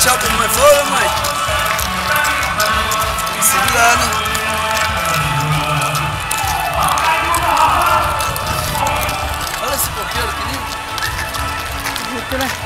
tchau pra mamãe. Foi, mãe. Segurando. Olha esse coqueiro, que lindo.